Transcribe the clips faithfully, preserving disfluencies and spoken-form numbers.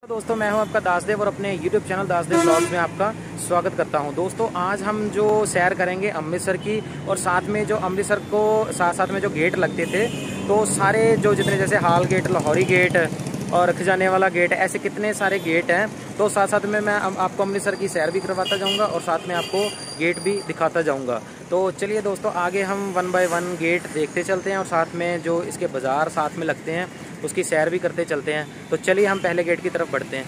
दोस्तों मैं हूं आपका दासदेव और अपने यूट्यूब चैनल दासदेव ब्लॉग्स में आपका स्वागत करता हूं। दोस्तों आज हम जो सैर करेंगे अमृतसर की, और साथ में जो अमृतसर को साथ साथ में जो गेट लगते थे, तो सारे जो जितने जैसे हाल गेट, लाहौरी गेट और खजाने वाला गेट, ऐसे कितने सारे गेट हैं। तो साथ साथ में मैं आपको अमृतसर की सैर भी करवाता जाऊंगा और साथ में आपको गेट भी दिखाता जाऊंगा। तो चलिए दोस्तों आगे हम वन बाय वन गेट देखते चलते हैं और साथ में जो इसके बाज़ार साथ में लगते हैं उसकी सैर भी करते चलते हैं। तो चलिए हम पहले गेट की तरफ बढ़ते हैं।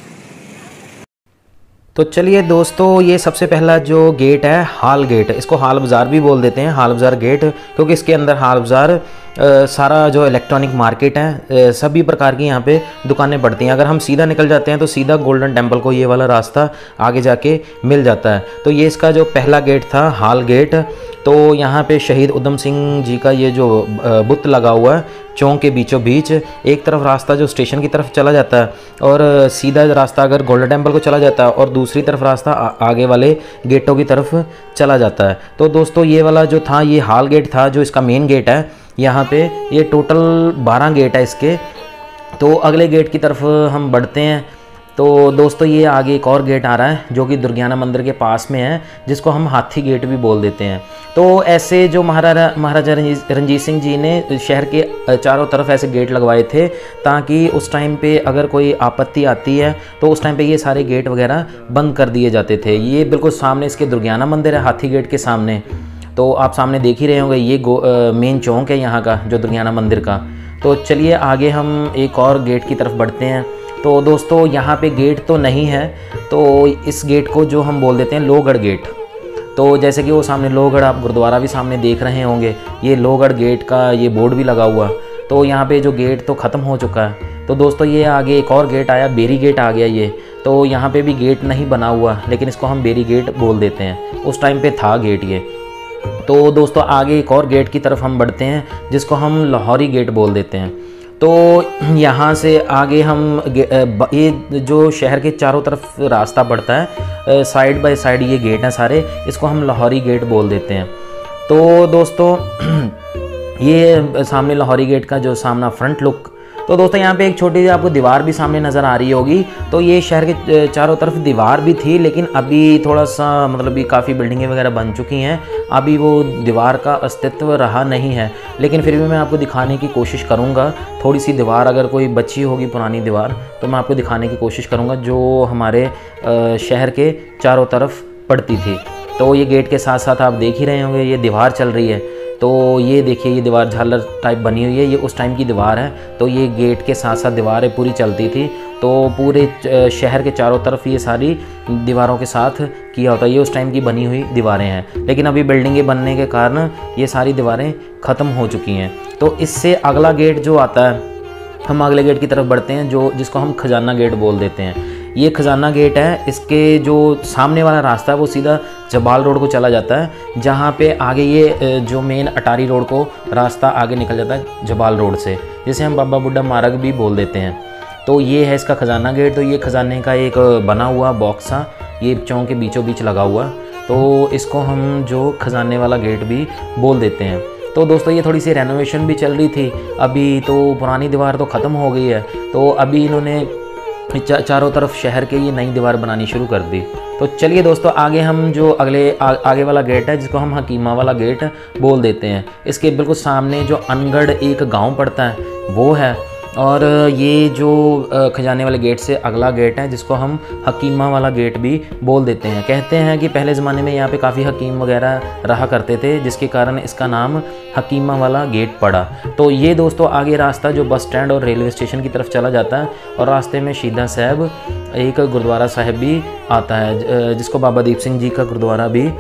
तो चलिए दोस्तों, ये सबसे पहला जो गेट है हाल गेट, इसको हाल बाज़ार भी बोल देते हैं, हाल बाज़ार गेट, क्योंकि इसके अंदर हाल बाज़ार सारा जो इलेक्ट्रॉनिक मार्केट है, सभी प्रकार की यहाँ पे दुकानें पड़ती हैं। अगर हम सीधा निकल जाते हैं तो सीधा गोल्डन टेम्पल को ये वाला रास्ता आगे जाके मिल जाता है। तो ये इसका जो पहला गेट था हाल गेट। तो यहाँ पे शहीद उधम सिंह जी का ये जो बुत लगा हुआ है चौक के बीचों बीच, एक तरफ रास्ता जो स्टेशन की तरफ चला जाता है और सीधा रास्ता अगर गोल्डन टेम्पल को चला जाता है, और दूसरी तरफ रास्ता आगे वाले गेटों की तरफ चला जाता है। तो दोस्तों ये वाला जो था ये हाल गेट था, जो इसका मेन गेट है। यहाँ पे ये टोटल बारह गेट है इसके। तो अगले गेट की तरफ हम बढ़ते हैं। तो दोस्तों ये आगे एक और गेट आ रहा है जो कि दुर्गियाना मंदिर के पास में है, जिसको हम हाथी गेट भी बोल देते हैं। तो ऐसे जो महाराजा महाराजा रणजीत सिंह जी ने शहर के चारों तरफ ऐसे गेट लगवाए थे, ताकि उस टाइम पे अगर कोई आपत्ति आती है तो उस टाइम पे ये सारे गेट वगैरह बंद कर दिए जाते थे। ये बिल्कुल सामने इसके दुर्गियाना मंदिर है, हाथी गेट के सामने। तो आप सामने देख ही रहे होंगे, ये मेन चौक है यहाँ का, जो दुर्गियाना मंदिर का। तो चलिए आगे हम एक और गेट की तरफ बढ़ते हैं। तो दोस्तों यहाँ पे गेट तो नहीं है, तो इस गेट को जो हम बोल देते हैं लोहगढ़ गेट। तो जैसे कि वो सामने लोहगढ़, आप गुरुद्वारा भी सामने देख रहे होंगे, ये लोहगढ़ गेट का ये बोर्ड भी लगा हुआ। तो यहाँ पे जो गेट तो ख़त्म हो चुका है। तो दोस्तों ये आगे एक और गेट आया, बेरी गेट आ गया ये। तो यहाँ पे भी गेट नहीं बना हुआ, लेकिन इसको हम बेरी गेट बोल देते हैं, उस टाइम पे था गेट ये। तो दोस्तों आगे एक और गेट की तरफ हम बढ़ते हैं, जिसको हम लाहौरी गेट बोल देते हैं। तो यहाँ से आगे हम ये जो शहर के चारों तरफ रास्ता पड़ता है, साइड बाय साइड ये गेट हैं सारे, इसको हम लाहौरी गेट बोल देते हैं। तो दोस्तों ये सामने लाहौरी गेट का जो सामना फ्रंट लुक। तो दोस्तों यहाँ पे एक छोटी सी आपको दीवार भी सामने नज़र आ रही होगी। तो ये शहर के चारों तरफ दीवार भी थी, लेकिन अभी थोड़ा सा मतलब भी काफ़ी बिल्डिंगें वगैरह बन चुकी हैं, अभी वो दीवार का अस्तित्व रहा नहीं है। लेकिन फिर भी मैं आपको दिखाने की कोशिश करूँगा, थोड़ी सी दीवार अगर कोई बची होगी पुरानी दीवार, तो मैं आपको दिखाने की कोशिश करूँगा, जो हमारे शहर के चारों तरफ पड़ती थी। तो ये गेट के साथ साथ आप देख ही रहे होंगे, ये दीवार चल रही है। तो ये देखिए ये दीवार झालर टाइप बनी हुई है, ये उस टाइम की दीवार है। तो ये गेट के साथ साथ दीवारें पूरी चलती थी। तो पूरे शहर के चारों तरफ ये सारी दीवारों के साथ किया होता है, ये उस टाइम की बनी हुई दीवारें हैं। लेकिन अभी बिल्डिंगें बनने के कारण ये सारी दीवारें ख़त्म हो चुकी हैं। तो इससे अगला गेट जो आता है, हम अगले गेट की तरफ बढ़ते हैं, जो जिसको हम खजाना गेट बोल देते हैं। ये खजाना गेट है, इसके जो सामने वाला रास्ता है वो सीधा जबाल रोड को चला जाता है, जहाँ पे आगे ये जो मेन अटारी रोड को रास्ता आगे निकल जाता है जबाल रोड से, जिसे हम बाबा बुड्ढा मार्ग भी बोल देते हैं। तो ये है इसका खजाना गेट। तो ये खजाने का एक बना हुआ बॉक्स है, ये चौक के बीचों बीच लगा हुआ। तो इसको हम जो खजाने वाला गेट भी बोल देते हैं। तो दोस्तों ये थोड़ी सी रेनोवेशन भी चल रही थी अभी, तो पुरानी दीवार तो ख़त्म हो गई है, तो अभी इन्होंने चा, चारों तरफ शहर के ये नई दीवार बनानी शुरू कर दी। तो चलिए दोस्तों आगे हम जो अगले आ, आगे वाला गेट है, जिसको हम हकीमा वाला गेट बोल देते हैं, इसके बिल्कुल सामने जो अनगढ़ एक गांव पड़ता है वो है। और ये जो खजाने वाले गेट से अगला गेट है, जिसको हम हकीमा वाला गेट भी बोल देते हैं। कहते हैं कि पहले ज़माने में यहाँ पे काफ़ी हकीम वगैरह रहा करते थे, जिसके कारण इसका नाम हकीमा वाला गेट पड़ा। तो ये दोस्तों आगे रास्ता जो बस स्टैंड और रेलवे स्टेशन की तरफ चला जाता है, और रास्ते में शहीदा साहब एक गुरुद्वारा साहिब भी आता है, जिसको बाबा दीप सिंह जी का गुरुद्वारा भी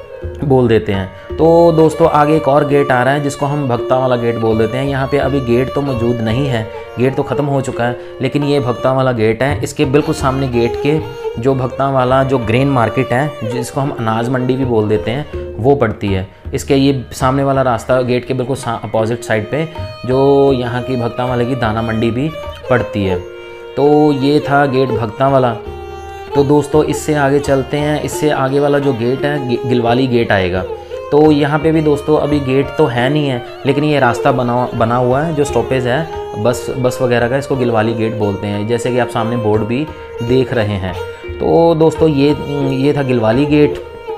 बोल देते हैं। तो दोस्तों आगे एक और गेट आ रहा है, जिसको हम भक्ता वाला गेट बोल देते हैं। यहाँ पे अभी गेट तो मौजूद नहीं है, गेट तो ख़त्म हो चुका है, लेकिन ये भक्ता वाला गेट है। इसके बिल्कुल सामने गेट के जो भक्ता वाला जो ग्रेन मार्केट है, जिसको हम अनाज मंडी भी बोल देते हैं, वो पड़ती है। इसके ये सामने वाला रास्ता गेट के बिल्कुल अपोजिट साइड पे जो यहाँ की भक्ता वाले की दाना मंडी भी पड़ती है। तो ये था गेट भक्ता वाला। तो दोस्तों इससे आगे चलते हैं, इससे आगे वाला जो गेट है गिलवाली गेट आएगा। तो यहाँ पे भी दोस्तों अभी गेट तो है नहीं है, लेकिन ये रास्ता बना बना हुआ है जो स्टॉपेज है बस बस वगैरह का, इसको गिलवाली गेट बोलते हैं, जैसे कि आप सामने बोर्ड भी देख रहे हैं। तो दोस्तों ये ये था गिलवाली गेट।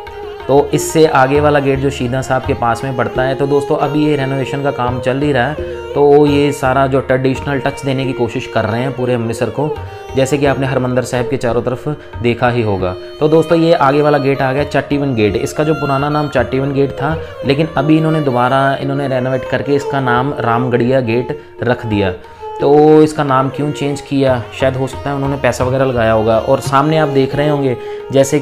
तो इससे आगे वाला गेट जो शीदा साहब के पास में पड़ता है, तो दोस्तों अभी ये रेनोवेशन का काम चल ही रहा है, तो ये सारा जो ट्रेडिशनल टच देने की कोशिश कर रहे हैं पूरे अमृतसर को, जैसे कि आपने हरमंदर साहिब के चारों तरफ देखा ही होगा। तो दोस्तों ये आगे वाला गेट आ गया चाटीवन गेट। इसका जो पुराना नाम चाटीवन गेट था, लेकिन अभी इन्होंने दोबारा इन्होंने रेनोवेट करके इसका नाम रामगढ़िया गेट रख दिया। तो इसका नाम क्यों चेंज किया, शायद हो सकता है उन्होंने पैसा वगैरह लगाया होगा। और सामने आप देख रहे होंगे जैसे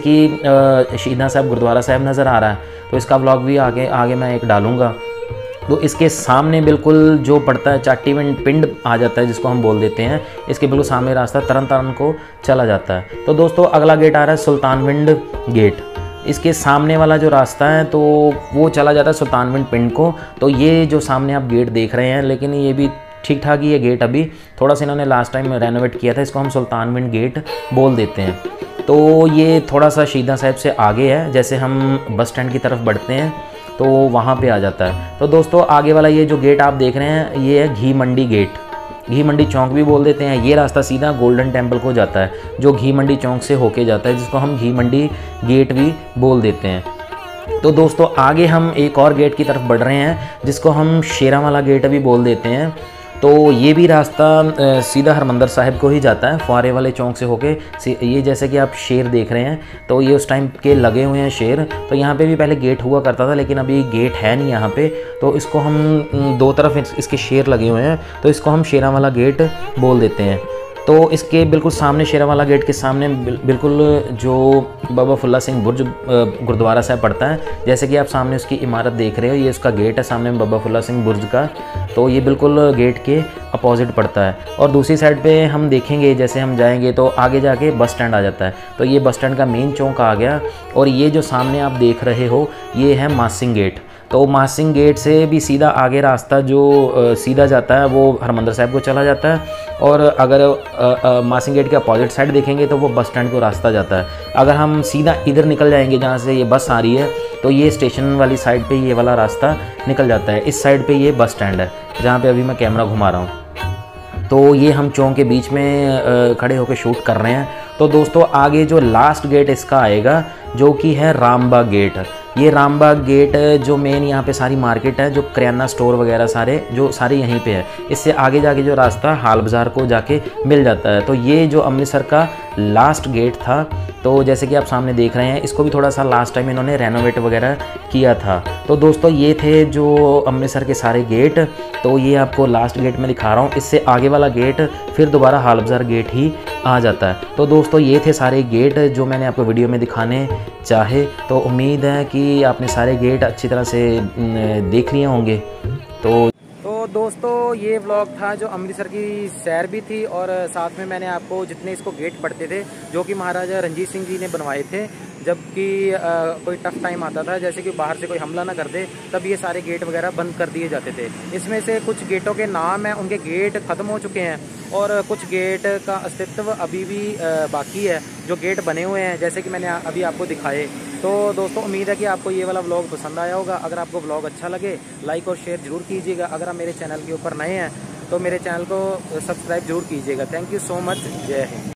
कि शीदा साहब गुरुद्वारा साहब नज़र आ रहा है, तो इसका व्लॉग भी आगे आगे मैं एक डालूँगा। तो इसके सामने बिल्कुल जो पड़ता है चाटीवन पिंड आ जाता है, जिसको हम बोल देते हैं, इसके बिल्कुल सामने रास्ता तरन तारण को चला जाता है। तो दोस्तों अगला गेट आ रहा है सुल्तानविंड गेट। इसके सामने वाला जो रास्ता है तो वो चला जाता है सुल्तानविंड पिंड को। तो ये जो सामने आप गेट देख रहे हैं, लेकिन ये भी ठीक ठाक ही है गेट, अभी थोड़ा सा इन्होंने लास्ट टाइम रेनोवेट किया था, इसको हम सुल्तानविंड गेट बोल देते हैं। तो ये थोड़ा सा शीदा साहिब से आगे है, जैसे हम बस स्टैंड की तरफ बढ़ते हैं तो वहाँ पे आ जाता है। तो दोस्तों आगे वाला ये जो गेट आप देख रहे हैं, ये है घी मंडी गेट, घी मंडी चौक भी बोल देते हैं। ये रास्ता सीधा गोल्डन टेम्पल को जाता है, जो घी मंडी चौक से होके जाता है, जिसको हम घी मंडी गेट भी बोल देते हैं। तो दोस्तों आगे हम एक और गेट की तरफ बढ़ रहे हैं, जिसको हम शेरावाला गेट भी बोल देते हैं। तो ये भी रास्ता सीधा हरमंदर साहिब को ही जाता है, फुआरे वाले चौक से होके। ये जैसे कि आप शेर देख रहे हैं, तो ये उस टाइम के लगे हुए हैं शेर। तो यहाँ पे भी पहले गेट हुआ करता था, लेकिन अभी गेट है नहीं यहाँ पे, तो इसको हम दो तरफ इसके शेर लगे हुए हैं, तो इसको हम शेरावाला गेट बोल देते हैं। तो इसके बिल्कुल सामने शेरावाला गेट के सामने बिल्कुल जो बाबा फुल्ला सिंह बुर्ज गुरुद्वारा साहब पड़ता है, जैसे कि आप सामने उसकी इमारत देख रहे हो, ये उसका गेट है सामने बाबा फुल्ला सिंह बुर्ज का। तो ये बिल्कुल गेट के अपोजिट पड़ता है। और दूसरी साइड पे हम देखेंगे, जैसे हम जाएंगे तो आगे जाके बस स्टैंड आ जाता है। तो ये बस स्टैंड का मेन चौक आ गया। और ये जो सामने आप देख रहे हो, ये है मासिंग गेट। तो मासिंग गेट से भी सीधा आगे रास्ता जो सीधा जाता है वो हरमंदर साहिब को चला जाता है। और अगर मासिंग गेट के अपोजिट साइड देखेंगे तो वो बस स्टैंड को रास्ता जाता है। अगर हम सीधा इधर निकल जाएंगे जहाँ से ये बस आ रही है, तो ये स्टेशन वाली साइड पे ये वाला रास्ता निकल जाता है। इस साइड पे ये बस स्टैंड है, जहाँ पे अभी मैं कैमरा घुमा रहा हूँ। तो ये हम चौक के बीच में खड़े होकर शूट कर रहे हैं। तो दोस्तों आगे जो लास्ट गेट इसका आएगा, जो कि है रामबाग गेट। ये रामबाग गेट जो मेन यहाँ पे सारी मार्केट है, जो किराना स्टोर वगैरह सारे जो सारे यहीं पे है। इससे आगे जाके जो रास्ता हाल बाज़ार को जाके मिल जाता है। तो ये जो अमृतसर का लास्ट गेट था, तो जैसे कि आप सामने देख रहे हैं, इसको भी थोड़ा सा लास्ट टाइम इन्होंने रेनोवेट वगैरह किया था। तो दोस्तों ये थे जो अमृतसर के सारे गेट। तो ये आपको लास्ट गेट में दिखा रहा हूँ। इससे आगे वाला गेट फिर दोबारा हाल बाज़ार गेट ही आ जाता है। तो दोस्तों ये थे सारे गेट जो मैंने आपको वीडियो में दिखाने चाहे। तो उम्मीद है कि आपने सारे गेट अच्छी तरह से देख लिए होंगे। तो तो दोस्तों ये व्लॉग था जो अमृतसर की सैर भी थी, और साथ में मैंने आपको जितने इसको गेट पड़ते थे, जो कि महाराजा रणजीत सिंह जी ने बनवाए थे, जबकि कोई टफ टाइम आता था, जैसे कि बाहर से कोई हमला ना कर दे, तब ये सारे गेट वगैरह बंद कर दिए जाते थे। इसमें से कुछ गेटों के नाम हैं, उनके गेट ख़त्म हो चुके हैं, और कुछ गेट का अस्तित्व अभी भी बाकी है, जो गेट बने हुए हैं, जैसे कि मैंने अभी आपको दिखाए। तो दोस्तों उम्मीद है कि आपको ये वाला व्लॉग पसंद आया होगा। अगर आपको व्लॉग अच्छा लगे, लाइक और शेयर जरूर कीजिएगा। अगर आप मेरे चैनल के ऊपर नए हैं तो मेरे चैनल को सब्सक्राइब जरूर कीजिएगा। Thank you so much. जय हिंद।